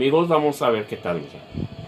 Amigos, vamos a ver qué tal nos va.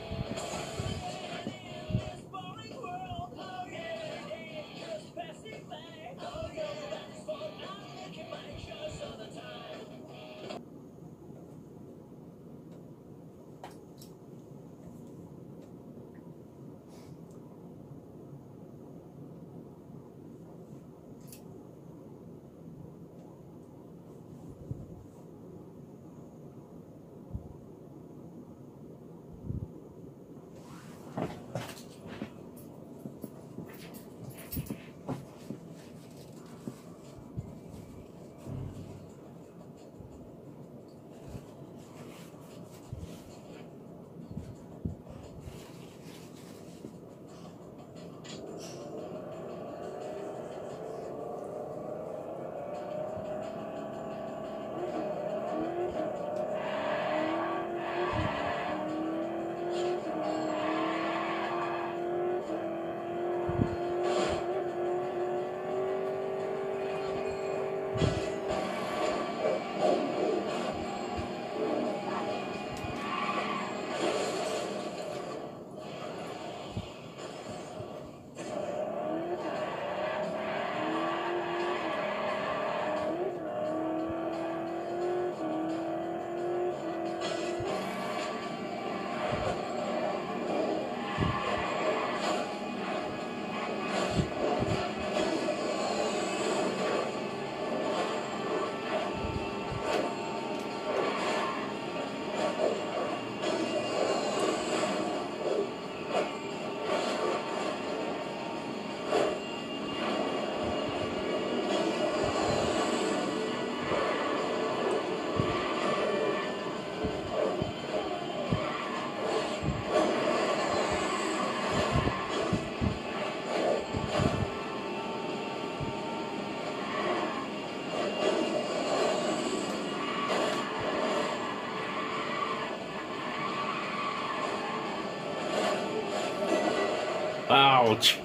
¡Auch!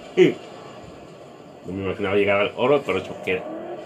No me imaginaba llegar al oro, pero choqué.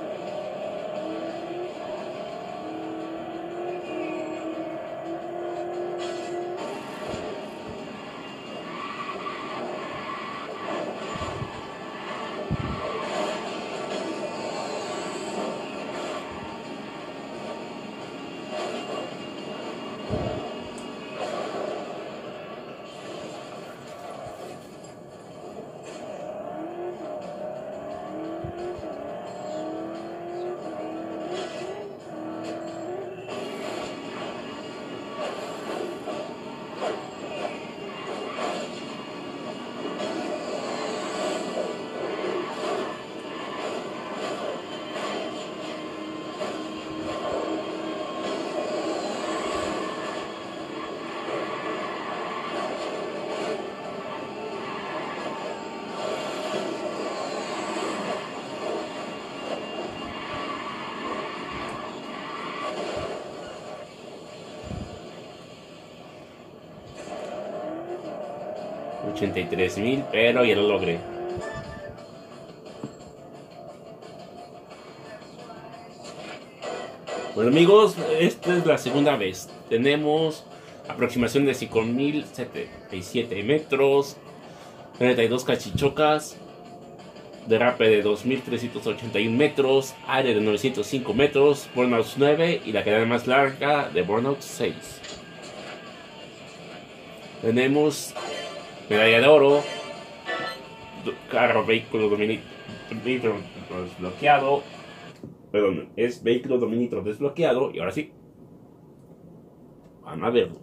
$83,000, pero ya lo logré. Bueno amigos, esta es la segunda vez. Tenemos aproximación de 5.077 metros, 32 cachichocas, derrape de 2.381 metros, área de 905 metros, Burnout 9 y la cadena más larga de Burnout 6. Tenemos medalla de oro, carro, vehículo dominitro desbloqueado, perdón, es vehículo dominitro desbloqueado, y ahora sí, van a verlo.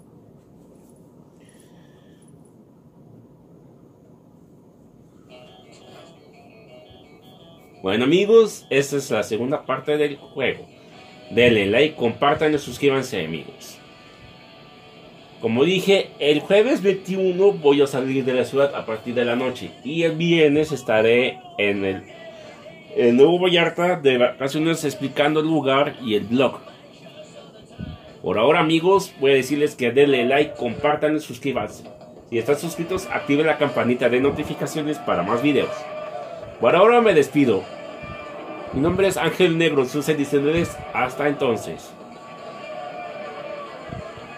Bueno amigos, esta es la segunda parte del juego. Denle like, compartan y suscríbanse amigos. Como dije, el jueves 21 voy a salir de la ciudad a partir de la noche. Y el viernes estaré en el Nuevo Vallarta de vacaciones explicando el lugar y el blog. Por ahora amigos, voy a decirles que denle like, compartan y suscríbanse. Si están suscritos, activen la campanita de notificaciones para más videos. Por ahora me despido. Mi nombre es Ángel Negro, sus ediciones. Hasta entonces.